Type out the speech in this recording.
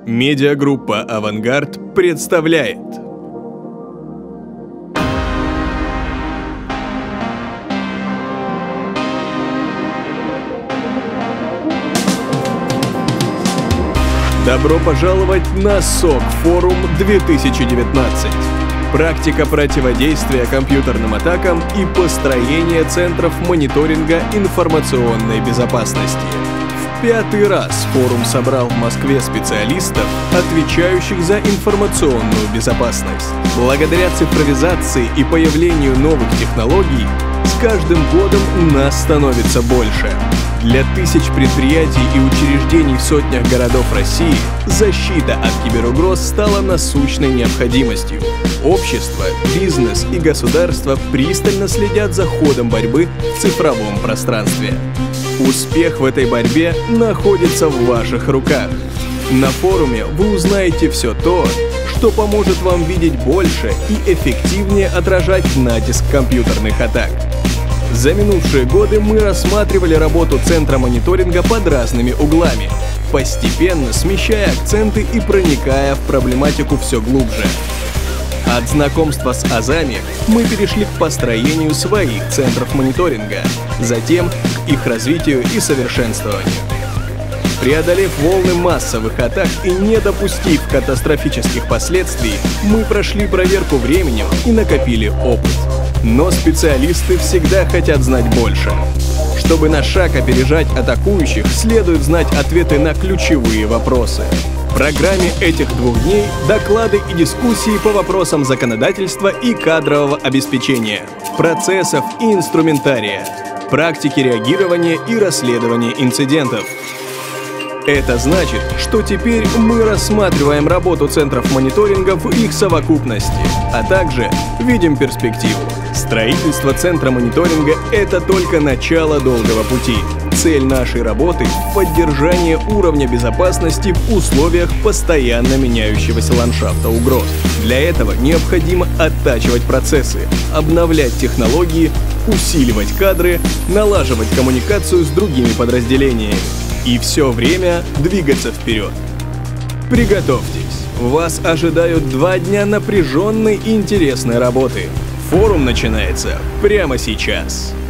Медиагруппа «Авангард» представляет. Добро пожаловать на СОК Форум 2019. Практика противодействия компьютерным атакам и построение центров мониторинга информационной безопасности. В 5-й раз форум собрал в Москве специалистов, отвечающих за информационную безопасность. Благодаря цифровизации и появлению новых технологий, с каждым годом нас становится больше. Для тысяч предприятий и учреждений в сотнях городов России защита от киберугроз стала насущной необходимостью. Общество, бизнес и государство пристально следят за ходом борьбы в цифровом пространстве. Успех в этой борьбе находится в ваших руках. На форуме вы узнаете все то, что поможет вам видеть больше и эффективнее отражать натиск компьютерных атак. За минувшие годы мы рассматривали работу Центра мониторинга под разными углами, постепенно смещая акценты и проникая в проблематику все глубже. От знакомства с азами мы перешли к построению своих центров мониторинга, затем к их развитию и совершенствованию. Преодолев волны массовых атак и не допустив катастрофических последствий, мы прошли проверку временем и накопили опыт. Но специалисты всегда хотят знать больше. Чтобы на шаг опережать атакующих, следует знать ответы на ключевые вопросы. В программе этих 2 дней доклады и дискуссии по вопросам законодательства и кадрового обеспечения, процессов и инструментария, практики реагирования и расследования инцидентов. Это значит, что теперь мы рассматриваем работу центров мониторинга в их совокупности, а также видим перспективу. Строительство центра мониторинга – это только начало долгого пути. Цель нашей работы – поддержание уровня безопасности в условиях постоянно меняющегося ландшафта угроз. Для этого необходимо оттачивать процессы, обновлять технологии, усиливать кадры, налаживать коммуникацию с другими подразделениями. И все время двигаться вперед. Приготовьтесь, вас ожидают 2 дня напряженной и интересной работы. Форум начинается прямо сейчас.